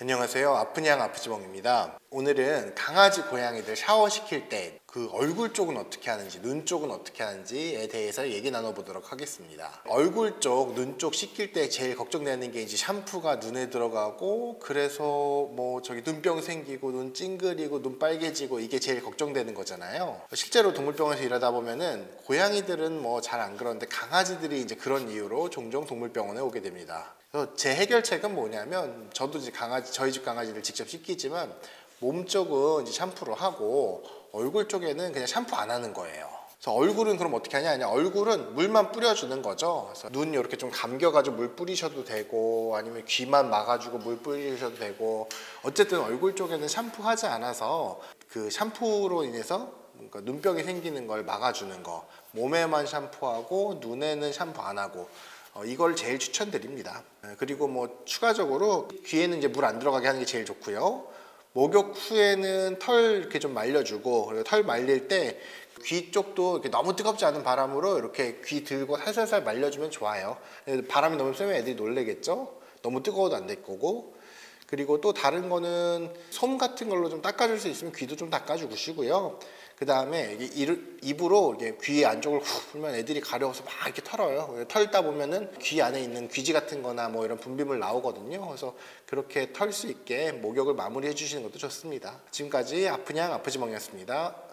안녕하세요. 아프냥 아프지멍입니다. 오늘은 강아지 고양이들 샤워시킬 때 그 얼굴 쪽은 어떻게 하는지 눈 쪽은 어떻게 하는지에 대해서 얘기 나눠보도록 하겠습니다. 얼굴 쪽, 눈 쪽 씻길 때 제일 걱정되는 게 이제 샴푸가 눈에 들어가고 그래서 뭐 저기 눈병 생기고 눈 찡그리고 눈 빨개지고 이게 제일 걱정되는 거잖아요. 실제로 동물병원에서 일하다 보면은 고양이들은 뭐 잘 안 그러는데 강아지들이 이제 그런 이유로 종종 동물병원에 오게 됩니다. 그래서 제 해결책은 뭐냐면 저도 이제 저희 집 강아지를 직접 씻기지만 몸 쪽은 이제 샴푸로 하고 얼굴 쪽에는 그냥 샴푸 안 하는 거예요. 그래서 얼굴은 그럼 어떻게 하냐? 그냥 얼굴은 물만 뿌려주는 거죠. 그래서 눈 이렇게 좀 감겨가지고 물 뿌리셔도 되고 아니면 귀만 막아주고 물 뿌리셔도 되고 어쨌든 얼굴 쪽에는 샴푸하지 않아서 그 샴푸로 인해서 그러니까 눈병이 생기는 걸 막아주는 거, 몸에만 샴푸하고 눈에는 샴푸 안 하고 이걸 제일 추천드립니다. 그리고 뭐 추가적으로 귀에는 이제 물 안 들어가게 하는 게 제일 좋고요. 목욕 후에는 털 이렇게 좀 말려주고, 그리고 털 말릴 때 귀 쪽도 이렇게 너무 뜨겁지 않은 바람으로 이렇게 귀 들고 살살살 말려주면 좋아요. 바람이 너무 세면 애들이 놀래겠죠? 너무 뜨거워도 안 될 거고. 그리고 또 다른 거는 솜 같은 걸로 좀 닦아줄 수 있으면 귀도 좀 닦아주고 쉬고요. 그 다음에 입으로 이렇게 귀 안쪽을 훅 풀면 애들이 가려워서 막 이렇게 털어요. 털다 보면은 귀 안에 있는 귀지 같은 거나 뭐 이런 분비물 나오거든요. 그래서 그렇게 털 수 있게 목욕을 마무리해 주시는 것도 좋습니다. 지금까지 아프냥 아프지멍이었습니다.